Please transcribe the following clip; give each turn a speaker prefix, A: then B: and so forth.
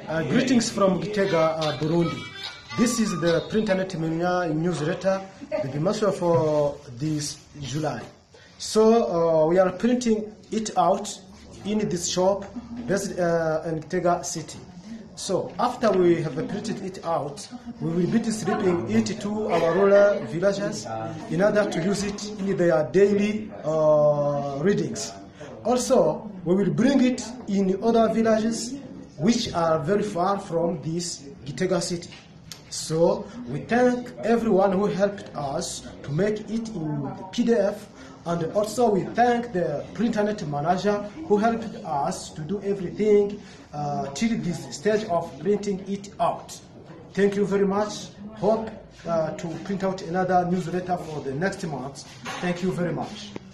A: Greetings from Gitega, Burundi. This is the Printernet Mania newsletter, the month for this July. So we are printing it out in this shop based in Gitega city. So after we have printed it out, we will be distributing it to our rural villagers in order to use it in their daily readings. Also, we will bring it in other villages which are very far from this Gitega city. So we thank everyone who helped us to make it in PDF, and also we thank the Printernet manager who helped us to do everything till this stage of printing it out. Thank you very much. Hope to print out another newsletter for the next month. Thank you very much.